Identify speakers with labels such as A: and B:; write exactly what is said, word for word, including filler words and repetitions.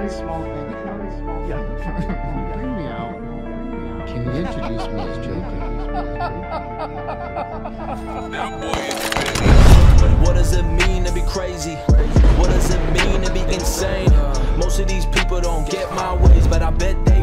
A: very small thing.
B: Yeah.
A: Bring me out. Can you introduce me as Joker?
C: What does it mean to be crazy? What does it mean to be insane? Most of these people don't get my ways, but I bet they